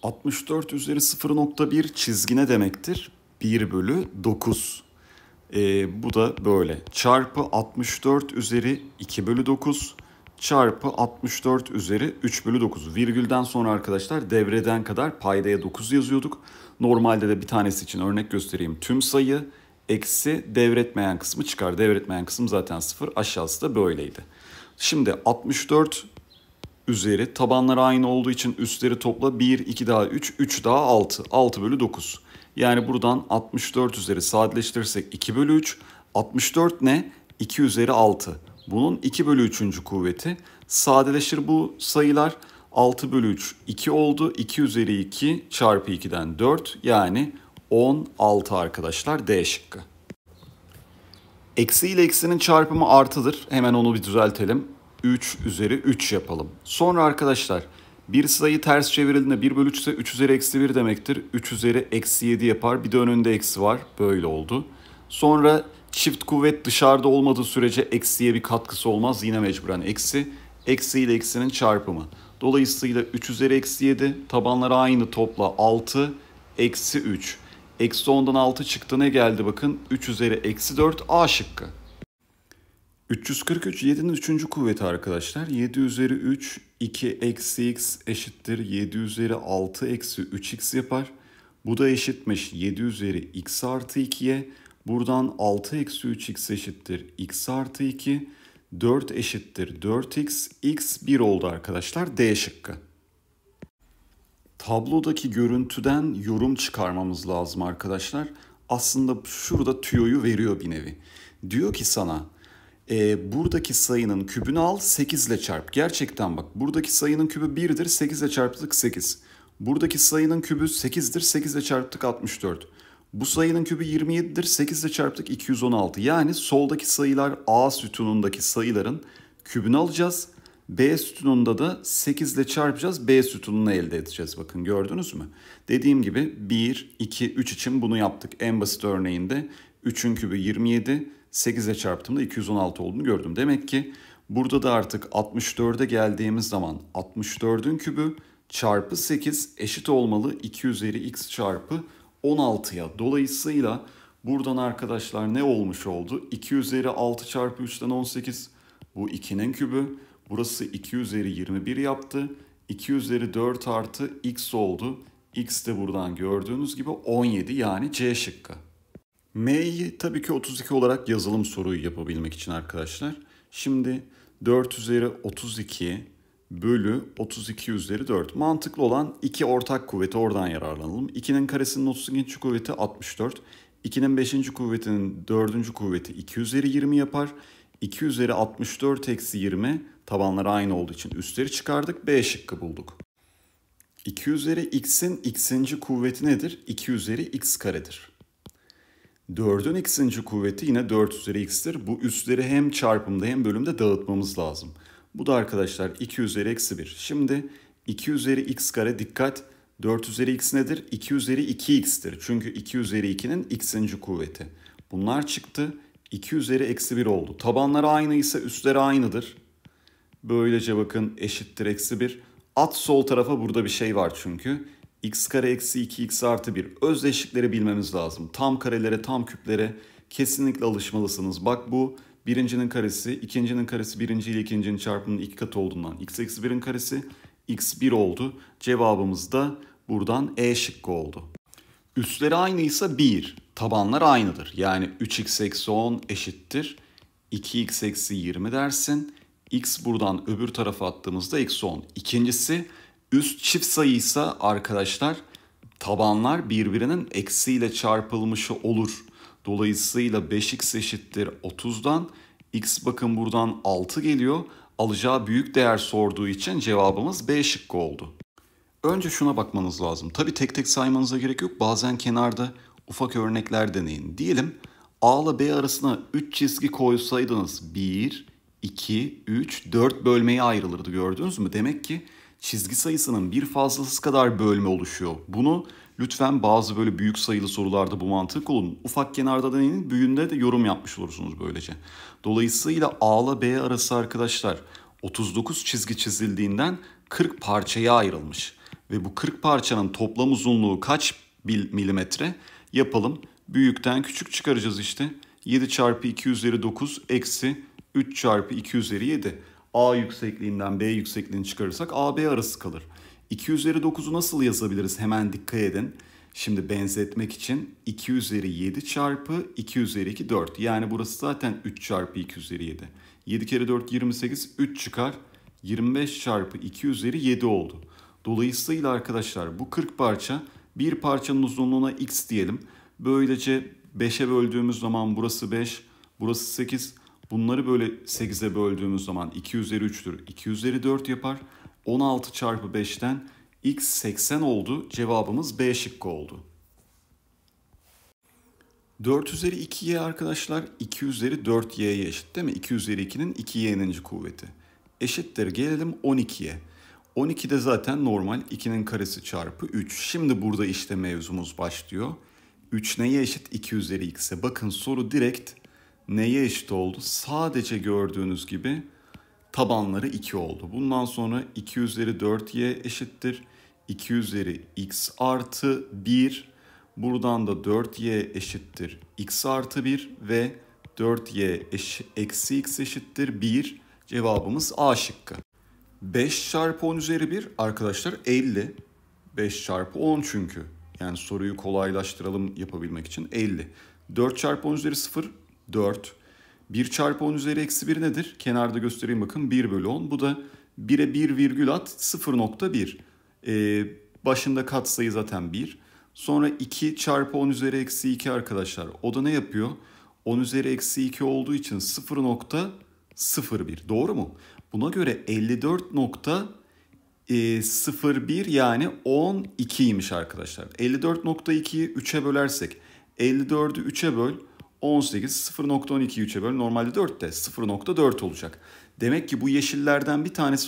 64 üzeri 0,1 çizgi ne demektir? 1 bölü 9. Bu da böyle. Çarpı 64 üzeri 2 bölü 9 çarpı 64 üzeri 3 bölü 9. Virgülden sonra arkadaşlar devreden kadar paydaya 9 yazıyorduk. Normalde de bir tanesi için örnek göstereyim. Tüm sayı eksi devretmeyen kısmı çıkar. Devretmeyen kısım zaten 0. Aşağısı da böyleydi. Şimdi 64 üzeri tabanlar aynı olduğu için üstleri topla 1, 2 daha 3, 3 daha 6. 6 bölü 9. Yani buradan 64 üzeri sadeleştirirsek 2 bölü 3. 64 ne? 2 üzeri 6. Bunun 2 bölü 3. kuvveti. Sadeleşir bu sayılar. 6 bölü 3 2 oldu. 2 üzeri 2 çarpı 2'den 4 yani 16 arkadaşlar D şıkkı. Eksi ile eksinin çarpımı artıdır. Hemen onu bir düzeltelim. 3 üzeri 3 yapalım. Sonra arkadaşlar bir sayı ters çevrildiğinde 1 bölü 3 ise 3 üzeri eksi 1 demektir. 3 üzeri eksi 7 yapar. Bir de önünde eksi var. Böyle oldu. Sonra çift kuvvet dışarıda olmadığı sürece eksiye bir katkısı olmaz. Yine mecburen eksi. Eksi ile eksinin çarpımı. Dolayısıyla 3 üzeri eksi 7 tabanları aynı topla 6 eksi 3. Eksi 10'dan 6 çıktı ne geldi bakın 3 üzeri eksi 4 A şıkkı. 343 7'nin 3. kuvveti arkadaşlar. 7 üzeri 3 2 eksi x eşittir 7 üzeri 6 eksi 3x yapar. Bu da eşitmiş 7 üzeri x artı 2'ye. Buradan 6 eksi 3x eşittir x artı 2. 4 eşittir 4x. X 1 oldu arkadaşlar. D şıkkı. Tablodaki görüntüden yorum çıkarmamız lazım arkadaşlar. Aslında şurada tüyoyu veriyor bir nevi. Diyor ki sana buradaki sayının kübünü al 8 ile çarp. Gerçekten bak buradaki sayının kübü 1'dir 8 ile çarptık 8. Buradaki sayının kübü 8'dir 8 ile çarptık 64. Bu sayının kübü 27'dir 8 ile çarptık 216. Yani soldaki sayılar A sütunundaki sayıların kübünü alacağız. B sütununda da 8 ile çarpacağız. B sütununu elde edeceğiz. Bakın gördünüz mü? Dediğim gibi 1, 2, 3 için bunu yaptık. En basit örneğinde 3'ün kübü 27, 8 ile çarptığımda 216 olduğunu gördüm. Demek ki burada da artık 64'e geldiğimiz zaman 64'ün kübü çarpı 8 eşit olmalı 2 üzeri x çarpı 16'ya. Dolayısıyla buradan arkadaşlar ne olmuş oldu? 2 üzeri 6 çarpı 3'ten 18 bu 2'nin kübü. Burası 2 üzeri 21 yaptı. 2 üzeri 4 artı x oldu. X de buradan gördüğünüz gibi 17 yani C şıkkı. M'yi tabii ki 32 olarak yazılım soruyu yapabilmek için arkadaşlar. Şimdi 4 üzeri 32 bölü 32 üzeri 4. Mantıklı olan 2 ortak kuvveti oradan yararlanalım. 2'nin karesinin 32. kuvveti 64. 2'nin 5. kuvvetinin 4. kuvveti 2 üzeri 20 yapar. 2 üzeri 64 eksi 20 tabanları aynı olduğu için üstleri çıkardık. B şıkkı bulduk. 2 üzeri x'in x'inci kuvveti nedir? 2 üzeri x karedir. 4'ün x'inci kuvveti yine 4 üzeri x'tir. Bu üstleri hem çarpımda hem bölümde dağıtmamız lazım. Bu da arkadaşlar 2 üzeri eksi 1. Şimdi 2 üzeri x kare dikkat. 4 üzeri x nedir? 2 üzeri 2x'tir. Çünkü 2 üzeri 2'nin x'inci kuvveti. Bunlar çıktı. 2 üzeri eksi 1 oldu. Tabanları aynıysa üstleri aynıdır. Böylece bakın eşittir eksi 1. At sol tarafa burada bir şey var çünkü. X kare eksi 2x artı 1. Özdeşlikleri bilmemiz lazım. Tam karelere, tam küplere kesinlikle alışmalısınız. Bak bu birincinin karesi, ikincinin karesi birinci ile ikincinin çarpımının 2 katı olduğundan x eksi 1'in karesi x 1 oldu. Cevabımız da buradan E şıkkı oldu. Üstleri aynıysa 1, tabanlar aynıdır. Yani 3x eksi 10 eşittir 2x eksi 20 dersin. X buradan öbür tarafa attığımızda eksi 10. İkincisi üst çift sayıysa arkadaşlar tabanlar birbirinin eksiyle çarpılmışı olur. Dolayısıyla 5x eşittir 30'dan x bakın buradan 6 geliyor. Alacağı büyük değer sorduğu için cevabımız B şıkkı oldu. Önce şuna bakmanız lazım. Tabii tek tek saymanıza gerek yok. Bazen kenarda ufak örnekler deneyin. Diyelim A ile B arasına 3 çizgi koysaydınız 1, 2, 3, 4 bölmeye ayrılırdı gördünüz mü? Demek ki çizgi sayısının bir fazlası kadar bölme oluşuyor. Bunu lütfen bazı böyle büyük sayılı sorularda bu mantığı kullanın. Ufak kenarda deneyin, büyüğünde de yorum yapmış olursunuz böylece. Dolayısıyla A ile B arası arkadaşlar 39 çizgi çizildiğinden 40 parçaya ayrılmış. Ve bu 40 parçanın toplam uzunluğu kaç milimetre? Yapalım. Büyükten küçük çıkaracağız işte. 7 çarpı 2 üzeri 9 eksi 3 çarpı 2 üzeri 7. A yüksekliğinden B yüksekliğini çıkarırsak AB arası kalır. 2 üzeri 9'u nasıl yazabiliriz? Hemen dikkat edin. Şimdi benzetmek için 2 üzeri 7 çarpı 2 üzeri 2 4. Yani burası zaten 3 çarpı 2 üzeri 7. 7 kere 4 28, 3 çıkar. 25 çarpı 2 üzeri 7 oldu. Dolayısıyla arkadaşlar bu 40 parça, bir parçanın uzunluğuna x diyelim. Böylece 5'e böldüğümüz zaman burası 5, burası 8. Bunları böyle 8'e böldüğümüz zaman 2 üzeri 3'tür. 2 üzeri 4 yapar. 16 çarpı 5'ten x 80 oldu. Cevabımız B şıkkı oldu. 4 üzeri 2y arkadaşlar 2 üzeri 4y'ye eşit değil mi? 2 üzeri 2'nin 2y'ninci kuvveti. Eşittir gelelim 12'ye. 12 de zaten normal 2'nin karesi çarpı 3. Şimdi burada işte mevzumuz başlıyor. 3 neye eşit? 2 üzeri x'e. Bakın soru direkt neye eşit oldu? Sadece gördüğünüz gibi tabanları 2 oldu. Bundan sonra 2 üzeri 4y eşittir. 2 üzeri x artı 1. Buradan da 4y eşittir x artı 1 ve 4y eksi x eşittir 1. Cevabımız A şıkkı. 5 çarpı 10 üzeri 1 arkadaşlar 50. 5 çarpı 10 çünkü. Yani soruyu kolaylaştıralım yapabilmek için 50. 4 çarpı 10 üzeri 0 4. 1 çarpı 10 üzeri eksi 1 nedir? Kenarda göstereyim bakın 1 bölü 10. Bu da 1'e 1 virgül at 0,1. Başında katsayı zaten 1. Sonra 2 çarpı 10 üzeri eksi 2 arkadaşlar. O da ne yapıyor? 10 üzeri eksi 2 olduğu için 0,01. Doğru mu? Buna göre 54,01 yani 12'ymiş arkadaşlar. 54,2'yi 3'e bölersek 54'ü 3'e böl 18, 0,12'yi 3'e böl. Normalde 4 de 0,4 olacak. Demek ki bu yeşillerden bir tanesi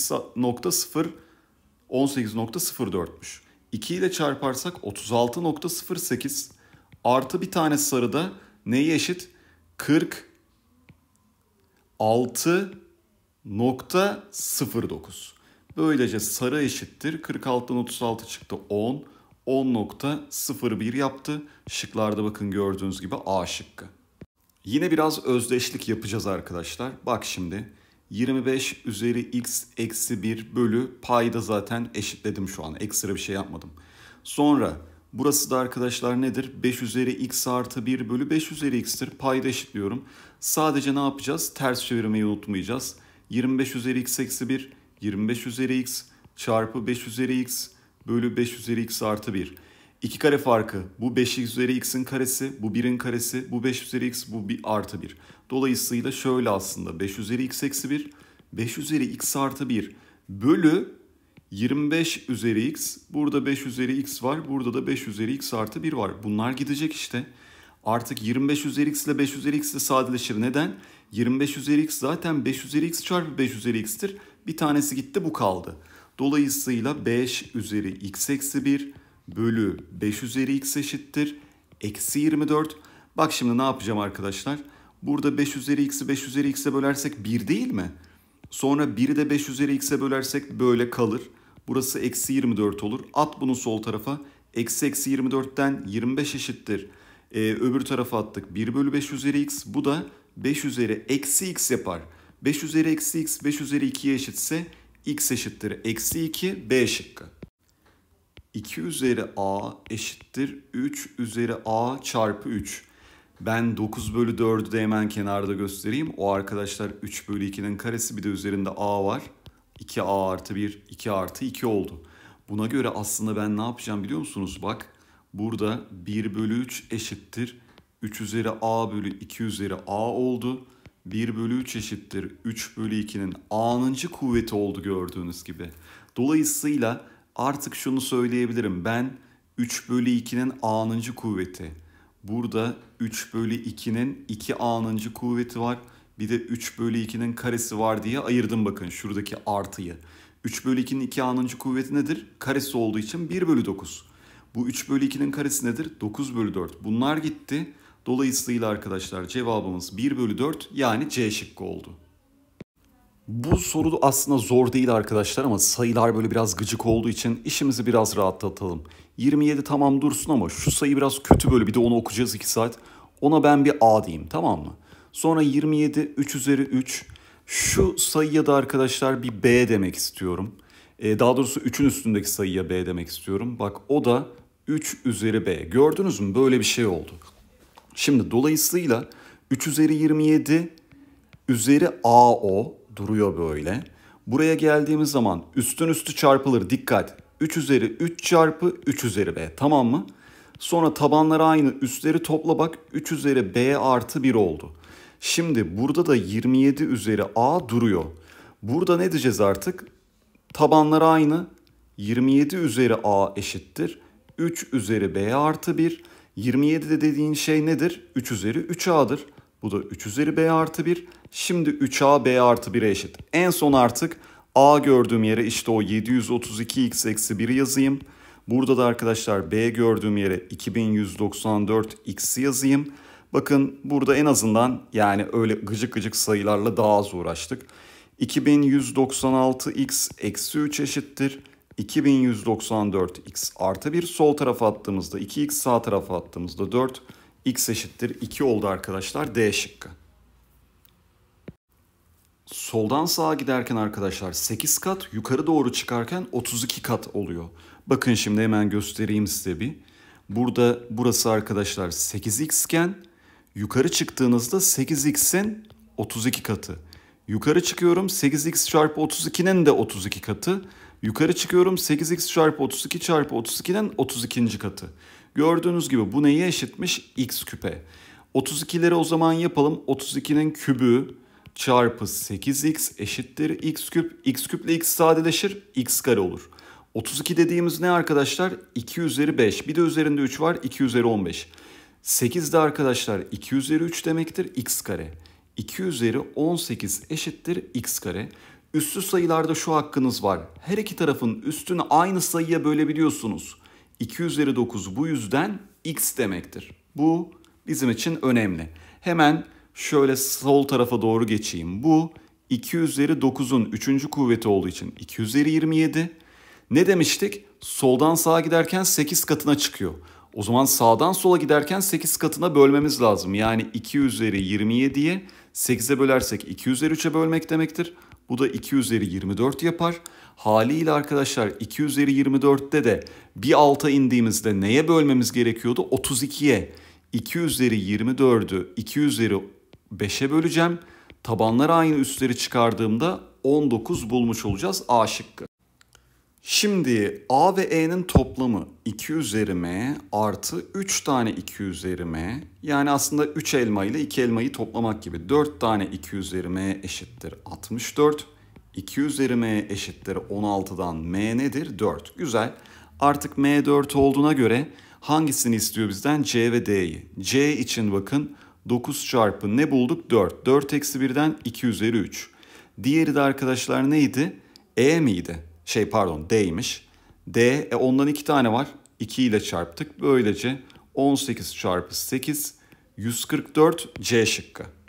18,04'müş. 2 ile çarparsak 36,08 artı bir tane sarıda neye eşit? 46,09. Böylece sarı eşittir. 46'dan 36 çıktı 10. 10,01 yaptı. Şıklarda bakın gördüğünüz gibi A şıkkı. Yine biraz özdeşlik yapacağız arkadaşlar. Bak şimdi 25 üzeri x eksi 1 bölü payda zaten eşitledim şu an. Ekstra bir şey yapmadım. Sonra burası da arkadaşlar nedir? 5 üzeri x artı 1 bölü 5 üzeri x'tir. Payda eşitliyorum. Sadece ne yapacağız? Ters çevirmeyi unutmayacağız. 25 üzeri x eksi 1, 25 üzeri x çarpı 5 üzeri x bölü 5 üzeri x artı 1. 2 kare farkı. Bu 5 üzeri x'in karesi, bu 1'in karesi, bu 5 üzeri x, bu 1 artı 1. Dolayısıyla şöyle aslında 5 üzeri x eksi 1, 5 üzeri x artı 1 bölü 25 üzeri x. Burada 5 üzeri x var, burada da 5 üzeri x artı 1 var. Bunlar gidecek işte. Artık 25 üzeri x ile 5 üzeri x de sadeleşir. Neden? 25 üzeri x zaten 5 üzeri x çarpı 5 üzeri x'tir. Bir tanesi gitti, bu kaldı. Dolayısıyla 5 üzeri x eksi 1 bölü 5 üzeri x eşittir. Eksi 24. Bak şimdi ne yapacağım arkadaşlar? Burada 5 üzeri x'i 5 üzeri x'e bölersek 1 değil mi? Sonra 1'i de 5 üzeri x'e bölersek böyle kalır. Burası eksi 24 olur. At bunu sol tarafa. Eksi 24'ten 25 eşittir. Öbür tarafa attık. 1 bölü 5 üzeri x. Bu da 5 üzeri eksi x yapar. 5 üzeri eksi x 5 üzeri 2'ye eşitse x eşittir. Eksi 2 B şıkkı. 2 üzeri a eşittir 3 üzeri a çarpı 3. Ben 9 bölü 4'ü de hemen kenarda göstereyim. O arkadaşlar 3 bölü 2'nin karesi, bir de üzerinde a var. 2a artı 1, 2 artı 2 oldu. Buna göre aslında ben ne yapacağım biliyor musunuz? Bak burada 1 bölü 3 eşittir 3 üzeri a bölü 2 üzeri a oldu. 1 bölü 3 eşittir 3 bölü 2'nin a'nıncı kuvveti oldu gördüğünüz gibi. Dolayısıyla artık şunu söyleyebilirim. Ben 3 bölü 2'nin a'nıncı kuvveti. Burada 3 bölü 2'nin 2a'nıncı kuvveti var. Bir de 3 bölü 2'nin karesi var diye ayırdım bakın şuradaki artıyı. 3 bölü 2'nin 2a'nıncı kuvveti nedir? Karesi olduğu için 1 bölü 9. Bu 3 bölü 2'nin karesi nedir? 9 bölü 4. Bunlar gitti. Dolayısıyla arkadaşlar cevabımız 1 bölü 4 yani C şıkkı oldu. Bu soru aslında zor değil arkadaşlar ama sayılar böyle biraz gıcık olduğu için işimizi biraz rahatlatalım. 27 tamam dursun ama şu sayı biraz kötü böyle bir de onu okuyacağız 2 saat. Ona ben bir A diyeyim, tamam mı? Sonra 27 3 üzeri 3. Şu sayıya da arkadaşlar bir B demek istiyorum. Daha doğrusu 3'ün üstündeki sayıya B demek istiyorum. Bak o da 3 üzeri B. Gördünüz mü? Böyle bir şey oldu. Şimdi dolayısıyla 3 üzeri 27 üzeri AO duruyor böyle. Buraya geldiğimiz zaman üstün üstü çarpılır. Dikkat. 3 üzeri 3 çarpı 3 üzeri B. Tamam mı? Sonra tabanları aynı. Üstleri topla bak. 3 üzeri B artı 1 oldu. Şimdi burada da 27 üzeri A duruyor. Burada ne diyeceğiz artık? Tabanları aynı. 27 üzeri A eşittir 3 üzeri B artı 1. 27 de dediğin şey nedir? 3 üzeri 3A'dır. Bu da 3 üzeri B artı 1. Şimdi 3A B artı 1'e eşit. En son artık A gördüğüm yere işte o 732x eksi 1'i yazayım. Burada da arkadaşlar B gördüğüm yere 2194x yazayım. Bakın burada en azından yani öyle gıcık gıcık sayılarla daha az uğraştık. 2196x eksi 3 eşittir 2194x artı 1. Sol tarafa attığımızda 2x, sağ tarafa attığımızda 4. X eşittir 2 oldu arkadaşlar. D şıkkı. Soldan sağa giderken arkadaşlar 8 kat, yukarı doğru çıkarken 32 kat oluyor. Bakın şimdi hemen göstereyim size bir. Burada burası arkadaşlar 8x iken yukarı çıktığınızda 8x'in 32 katı. Yukarı çıkıyorum 8x çarpı 32'nin de 32 katı. Yukarı çıkıyorum 8x çarpı 32 çarpı 32'nin 32. katı. Gördüğünüz gibi bu neye eşitmiş? X küpe. 32'leri o zaman yapalım. 32'nin kübü çarpı 8x eşittir x küp. X küple x sadeleşir. X kare olur. 32 dediğimiz ne arkadaşlar? 2 üzeri 5. Bir de üzerinde 3 var. 2 üzeri 15. 8 de arkadaşlar 2 üzeri 3 demektir. X kare. 2 üzeri 18 eşittir x kare. Üssü sayılarda şu hakkınız var. Her iki tarafın üstünü aynı sayıya bölebiliyorsunuz. 2 üzeri 9 bu yüzden x demektir. Bu bizim için önemli. Hemen şöyle sol tarafa doğru geçeyim. Bu 2 üzeri 9'un 3. kuvveti olduğu için 2 üzeri 27. Ne demiştik? Soldan sağa giderken 8 katına çıkıyor. O zaman sağdan sola giderken 8 katına bölmemiz lazım. Yani 2 üzeri 27'yi 8'e bölersek 2 üzeri 3'e bölmek demektir. Bu da 2 üzeri 24 yapar. Haliyle arkadaşlar 2 üzeri 24'te de bir alta indiğimizde neye bölmemiz gerekiyordu? 32'ye. 2 üzeri 24'ü 2 üzeri 5'e böleceğim. Tabanları aynı, üstleri çıkardığımda 19 bulmuş olacağız. A şıkkı. Şimdi A ve E'nin toplamı 2 üzeri M artı 3 tane 2 üzeri M. Yani aslında 3 elma ile 2 elmayı toplamak gibi. 4 tane 2 üzeri M eşittir 64. 2 üzeri M eşittir 16'dan M nedir? 4. Güzel. Artık M 4 olduğuna göre hangisini istiyor bizden? C ve D'yi. C için bakın 9 çarpı ne bulduk? 4. 4 eksi 1'den 2 üzeri 3. Diğeri de arkadaşlar neydi? E miydi? D'ymiş. D, ondan 2 tane var. 2 ile çarptık. Böylece 18 çarpı 8, 144 C şıkkı.